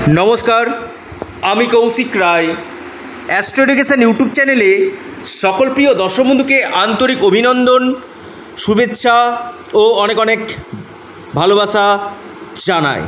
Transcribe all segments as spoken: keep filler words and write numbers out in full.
नमस्कार आमी Koushik Roy astro education YouTube चैनेले सकल प्रिय दर्शक बंधु के आंतरिक अभिनंदन शुभेच्छा और अनेक अनेक भालोबासा जानाई।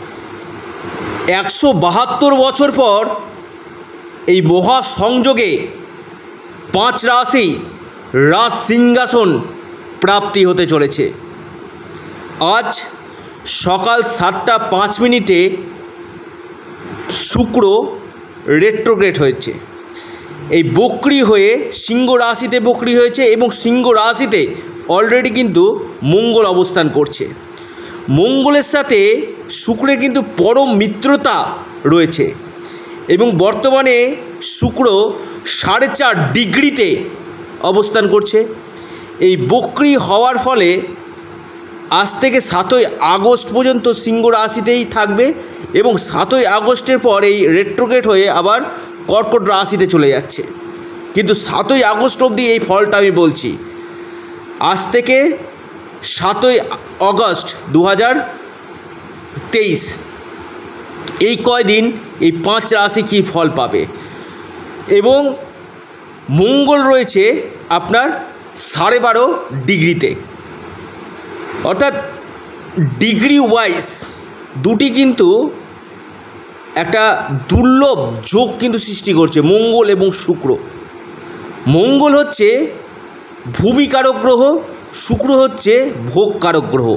एकशो बाहत्तर बछर पर এই মহাসংযোগে पाँच राशि राज सिंहासन प्राप्ति होते चलेছে। आज सकाल सातटा पाँच मिनिटे शुक्र रेट्रोग्रेड হয়েছে। এই বক্রি হয়ে সিংহ রাশিতে বক্রি হয়েছে এবং সিংহ রাশিতে অলরেডি কিন্তু মঙ্গল অবস্থান করছে। মঙ্গলের সাথে শুক্রের কিন্তু পরম মিত্রতা রয়েছে এবং বর্তমানে শুক্র সাড়ে চার ডিগ্রিতে অবস্থান করছে। এই বক্রি হওয়ার ফলে আজ থেকে সাতই আগস্ট পর্যন্ত সিংহ রাশিতেই থাকবে এবং সাতই আগস্টের পর এই রেট্রোগ্রেড হয়ে আবার কর্কট রাশিতে চলে যাচ্ছে। কিন্তু সাতই আগস্ট অবধি এই ফলটা আমি বলছি। আজ থেকে সাতই আগস্ট দু হাজার তেইশ এই কয়দিন এই পাঁচ রাশি কী ফল পাবে এবং মঙ্গল রয়েছে আপনার সাড়ে বারো ডিগ্রিতে, অর্থাৎ ডিগ্রি ওয়াইজ দুটি কিন্তু একটা দুর্লভ যোগ কিন্তু সৃষ্টি করছে মঙ্গল এবং শুক্র। মঙ্গল হচ্ছে ভূমিকারক গ্রহ, শুক্র হচ্ছে ভোগকারক গ্রহ।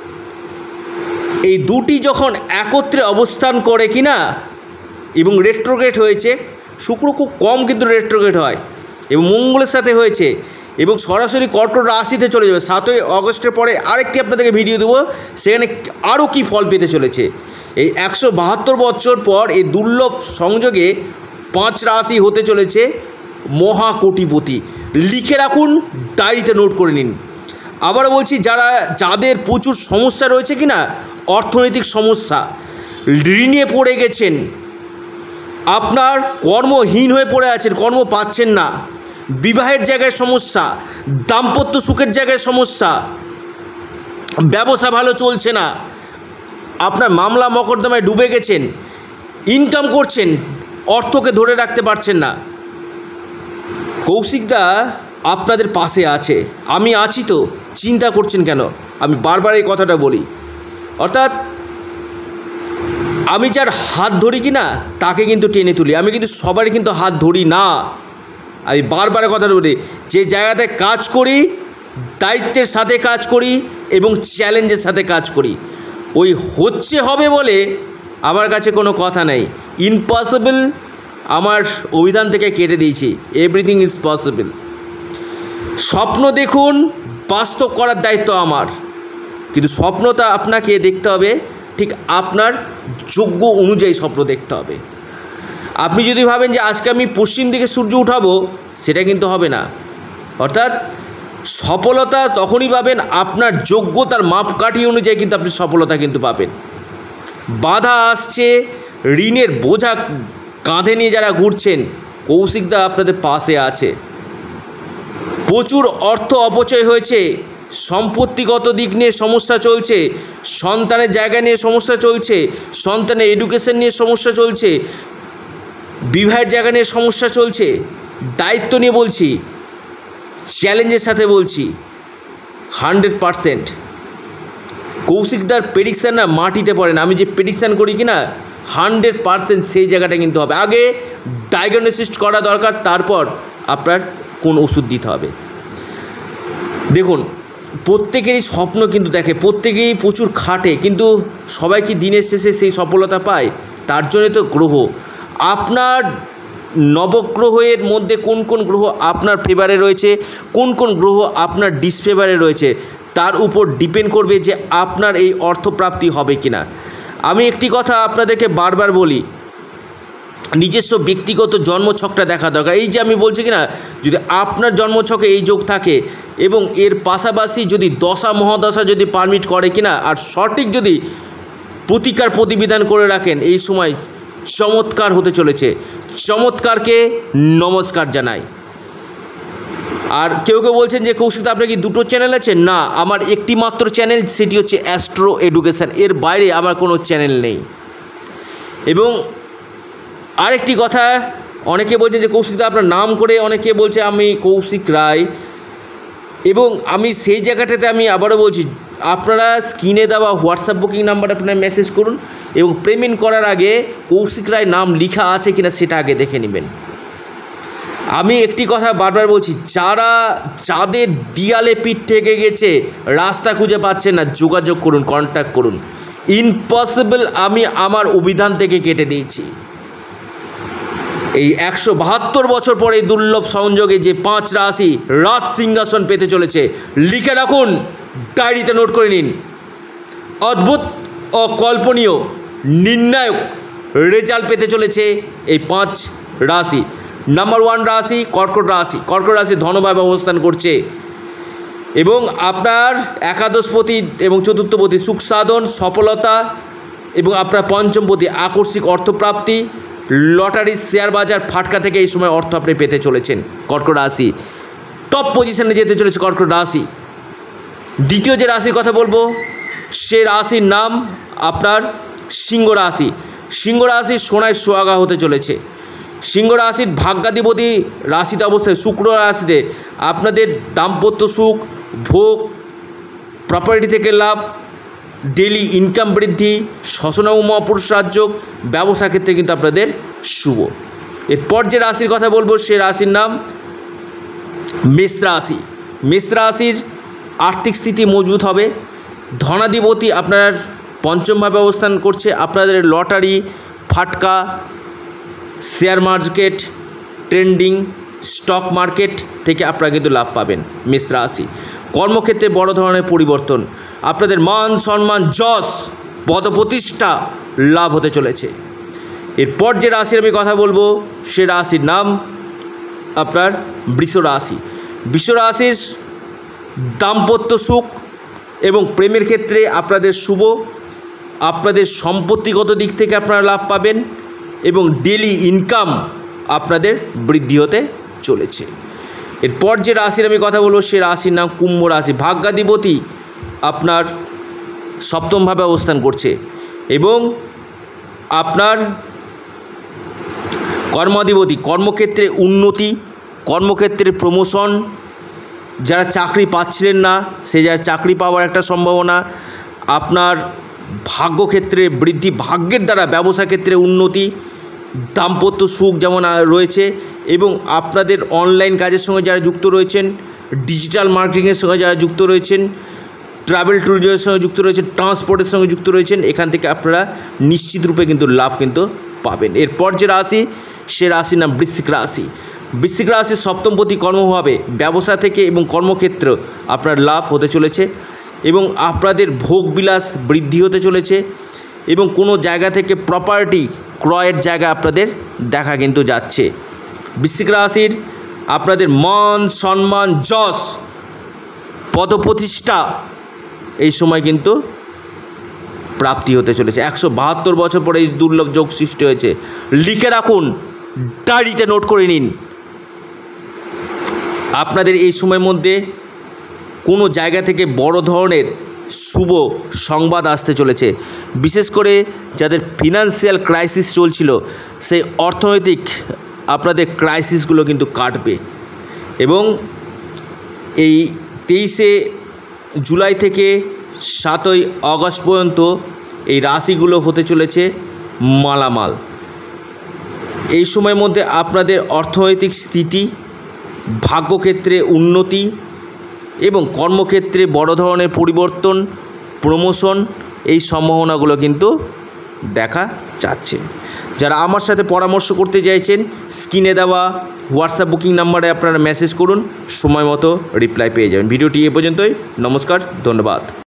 এই দুটি যখন একত্রে অবস্থান করে কিনা এবং রেট্রোগ্রেড হয়েছে, শুক্র খুব কম কিন্তু রেট্রোগ্রেড হয় এবং মঙ্গলের সাথে হয়েছে এবং সরাসরি কর্কট রাশিতে চলে যাবে। সাতই আগস্টের পরে আরেকটি আপনাদেরকে ভিডিও দেবো, সেখানে আরও কী ফল পেতে চলেছে। এই একশো বাহাত্তর বছর পর এই দুর্লভ সংযোগে পাঁচ রাশি হতে চলেছে মহাকোটিপতি। লিখে রাখুন, ডায়েরিতে নোট করে নিন। আবারও বলছি, যারা যাদের প্রচুর সমস্যা রয়েছে কিনা, অর্থনৈতিক সমস্যা, ঋণে পড়ে গেছেন, আপনার কর্মহীন হয়ে পড়ে আছেন, কর্ম পাচ্ছেন না, বিবাহের জায়গায় সমস্যা, দাম্পত্য সুখের জায়গায় সমস্যা, ব্যবসা ভালো চলছে না, আপনার মামলা মকদ্দমায় ডুবে গেছেন, ইনকাম করছেন, অর্থকে ধরে রাখতে পারছেন না, কৌশিকদা আপনাদের পাশে আছে। আমি আছি তো, চিন্তা করছেন কেন? আমি বারবার এই কথাটা বলি। অর্থাৎ আমি যার হাত ধরি কি না তাকে কিন্তু টেনে তুলি, আমি কিন্তু সবারই কিন্তু হাত ধরি না। আমি বারবার কথাটা বলি, যে জায়গাতে কাজ করি দায়িত্বের সাথে কাজ করি এবং চ্যালেঞ্জের সাথে কাজ করি। ওই হচ্ছে হবে বলে আমার কাছে কোনো কথা নেই। ইম্পসিবল আমার অভিধান থেকে কেটে দিয়েছি, এভরিথিং ইজ পসিবল। স্বপ্ন দেখুন, বাস্তব করার দায়িত্ব আমার, কিন্তু স্বপ্নটা আপনাকে দেখতে হবে ঠিক আপনার যোগ্য অনুযায়ী স্বপ্ন দেখতে হবে। আপনি যদি ভাবেন যে আজকে আমি পশ্চিম দিকে সূর্য উঠাবো, সেটা কিন্তু হবে না। অর্থাৎ সফলতা তখনই পাবেন আপনার যোগ্যতার মাপকাঠি অনুযায়ী, কিন্তু আপনি সফলতা কিন্তু পাবেন। বাধা আসছে, ঋণের বোঝা কাঁধে নিয়ে যারা ঘুরছেন, কৌশিকদা আপনাদের পাশে আছে। প্রচুর অর্থ অপচয় হয়েছে, সম্পত্তিগত দিক নিয়ে সমস্যা চলছে, সন্তানের জায়গা নিয়ে সমস্যা চলছে, সন্তানের এডুকেশন নিয়ে সমস্যা চলছে, বিবাহের জায়গা নিয়ে সমস্যা চলছে। দায়িত্ব নিয়ে বলছি, চ্যালেঞ্জের সাথে বলছি, হান্ড্রেড পারসেন্ট কৌশিকদার প্রেডিকশান না মাটিতে পড়ে না। আমি যে প্রেডিকশান করি কি না, হান্ড্রেড পারসেন্ট সেই জায়গাটা কিন্তু হবে। আগে ডায়াগনোসিস করা দরকার, তারপর আপনার কোন ওষুধ দিতে হবে। দেখুন, প্রত্যেকেরই স্বপ্ন কিন্তু দেখে, প্রত্যেকেই প্রচুর খাটে, কিন্তু সবাই কি দিনের শেষে সেই সফলতা পায়? তার জন্য তো গ্রহ, আপনার নবগ্রহের মধ্যে কোন কোন গ্রহ আপনার ফেভারে রয়েছে, কোন কোন গ্রহ আপনার ডিসফেভারে রয়েছে, তার উপর ডিপেন্ড করবে যে আপনার এই অর্থপ্রাপ্তি হবে কি না। আমি একটি কথা আপনাদেরকে বারবার বলি, নিজস্ব ব্যক্তিগত জন্মছকটা দেখা দরকার। এই যে আমি বলছি কি না, যদি আপনার জন্মছকে এই যোগ থাকে এবং এর পাশাপাশি যদি দশা মহাদশা যদি পারমিট করে কিনা, আর সঠিক যদি প্রতিকার প্রতিবিধান করে রাখেন, এই সময় চমৎকার হতে চলেছে। চমৎকারকে নমস্কার জানাই। আর কেউ কেউ বলছেন যে কৌশিক আপনার কি দুটো চ্যানেল আছে? না, আমার একটি মাত্র চ্যানেল, সেটি হচ্ছে অ্যাস্ট্রো এডুকেশন। এর বাইরে আমার কোনো চ্যানেল নেই। এবং আরেকটি কথা, অনেকে বলছেন যে কৌশিকদা আপনার নাম করে, অনেকে বলছে আমি কৌশিক রায়, এবং আমি সেই জায়গাটাতে আমি আবারও বলছি, আপনারা স্ক্রিনে দেওয়া হোয়াটসঅ্যাপ বুকিং নাম্বার আপনারা মেসেজ করুন এবং পেমেন্ট করার আগে কৌশিক রায় নাম লেখা আছে কিনা সেটা আগে দেখে নেবেন। আমি একটি কথা বারবার বলছি, যারা যাদের দিয়ালে পিঠ থেকে গেছে, রাস্তা খুঁজে পাচ্ছেন না, যোগাযোগ করুন, কন্ট্যাক্ট করুন। ইম্পসিবল আমি আমার অভিধান থেকে কেটে দিয়েছি। এই একশো বাহাত্তর বছর পরে এই দুর্লভ সংযোগে যে পাঁচ রাশি রাজ সিংহাসন পেতে চলেছে, লিখে রাখুন, ডায়েরিতে নোট করে নিন। অদ্ভুত, অকল্পনীয়, নির্ণায়ক রেজাল্ট পেতে চলেছে এই পাঁচ রাশি। নাম্বার ওয়ান রাশি কর্কট রাশি। কর্কট রাশি ধনভাবে অবস্থান করছে এবং আপনার একাদশপতি এবং চতুর্থপতি সুখ সাধন, সফলতা, এবং আপনার পঞ্চমপতি আকস্মিক অর্থপ্রাপ্তি, লটারি, শেয়ার বাজার, ফাটকা থেকে এই সময় অর্থ আপনি পেতে চলেছেন। কর্কট রাশি টপ পজিশনে যেতে চলেছে কর্কট রাশি। দ্বিতীয় যে রাশির কথা বলবো সে রাশির নাম আপনার সিংহ রাশি। সিংহ রাশি সোনায় সোহাগা হতে চলেছে। সিংহ রাশির ভাগ্যাধিপতি রাশিতে অবস্থায় শুক্র রাশিতে আপনাদের দাম্পত্য সুখ, ভোগ, প্রপার্টি থেকে লাভ, ডেলি ইনকাম বৃদ্ধি, শ্বশনম মহাপুরুষ রাজযোগ, ব্যবসা ক্ষেত্রে কিন্তু আপনাদের শুভ। এরপর যে রাশির কথা বলবো সে রাশির নাম মেষ রাশি। মেষ রাশির আর্থিক স্থিতি মজবুত হবে। ধনাধিপতি আপনার পঞ্চমভাবে অবস্থান করছে। আপনাদের লটারি, ফাটকা, share market, trending, stock market থেকে আপনারা কিন্তু লাভ পাবেন। মেষ রাশি কর্মক্ষেত্রে বড় ধরনের পরিবর্তন, আপনাদের মান সম্মান, যশ, পদপ্রতিষ্ঠা লাভ হতে চলেছে। এরপর যে রাশির আমি কথা বলবো সে রাশির নাম আপনার বৃষ রাশি। বৃষ রাশির দাম্পত্য সুখ এবং প্রেমের ক্ষেত্রে আপনাদের শুভ। আপনাদের সম্পত্তিগত দিক থেকে আপনারা লাভ পাবেন এবং ডেলি ইনকাম আপনাদের বৃদ্ধি হতে চলেছে। এরপর যে রাশির আমি কথা বলবো সে রাশির নাম কুম্ভ রাশি। ভাগ্যাধিপতি আপনার সপ্তমভাবে অবস্থান করছে এবং আপনার কর্মাধিপতি কর্মক্ষেত্রে উন্নতি, কর্মক্ষেত্রে প্রমোশন, যারা চাকরি পাচ্ছিলেন না সে যারা চাকরি পাওয়ার একটা সম্ভাবনা, আপনার ভাগ্যক্ষেত্রে বৃদ্ধি, ভাগ্যের দ্বারা ব্যবসা ক্ষেত্রে উন্নতি, দাম্পত্য সুখ যেমন রয়েছে, এবং আপনাদের অনলাইন কাজের সঙ্গে যারা যুক্ত রয়েছেন, ডিজিটাল মার্কেটিংয়ের সঙ্গে যারা যুক্ত রয়েছেন, ট্রাভেল ট্যুরিজমের সঙ্গে যুক্ত রয়েছেন, ট্রান্সপোর্টের সঙ্গে যুক্ত রয়েছেন, এখান থেকে আপনারা নিশ্চিত রূপে কিন্তু লাভ কিন্তু পাবেন। এরপর যে রাশি সে রাশির নাম বৃশ্চিক রাশি। বৃশ্চিক রাশির সপ্তমপতি কর্মভাবে ব্যবসা থেকে এবং কর্মক্ষেত্র আপনার লাভ হতে চলেছে এবং আপনাদের ভোগবিলাস বৃদ্ধি হতে চলেছে এবং কোনো জায়গা থেকে প্রপার্টি ক্রয়ের জায়গা আপনাদের দেখা কিন্তু যাচ্ছে। বৃশ্চিক রাশির আপনাদের মান সম্মান, যশ, পদপ্রতিষ্ঠা এই সময় কিন্তু প্রাপ্তি হতে চলেছে। একশো বাহাত্তর বছর পরে এই দুর্লভ যোগ সৃষ্টি হয়েছে, লিখে রাখুন, ডায়েরিতে নোট করে নিন। আপনাদের এই সময়ের মধ্যে কোনো জায়গা থেকে বড় ধরনের শুভ সংবাদ আসতে চলেছে। বিশেষ করে যাদের ফিনান্সিয়াল ক্রাইসিস চলছিল সেই অর্থনৈতিক আপনাদের ক্রাইসিসগুলো কিন্তু কাটবে এবং এই তেইশে জুলাই থেকে সাতই আগস্ট পর্যন্ত এই রাশিগুলো হতে চলেছে মালামাল। এই সময়ের মধ্যে আপনাদের অর্থনৈতিক স্থিতি, ভাগ্যক্ষেত্রে উন্নতি এবং কর্মক্ষেত্রে বড় ধরনের পরিবর্তন, প্রমোশন এই সম্ভাবনাগুলো কিন্তু দেখা যাচ্ছে। যারা আমার সাথে পরামর্শ করতে চাইছেন স্ক্রিনে দেওয়া হোয়াটসঅ্যাপ বুকিং নাম্বারে আপনারা মেসেজ করুন, সময় মতো রিপ্লাই পেয়ে যাবেন। ভিডিওটি এ পর্যন্তই। নমস্কার, ধন্যবাদ।